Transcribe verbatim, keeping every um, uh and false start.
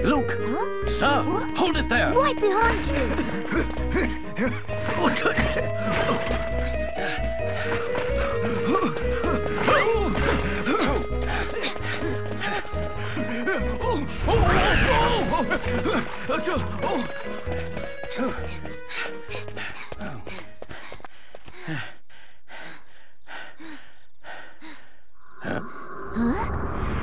Luke! Huh? Sir! What? Hold it there! Right behind you! Huh? Huh?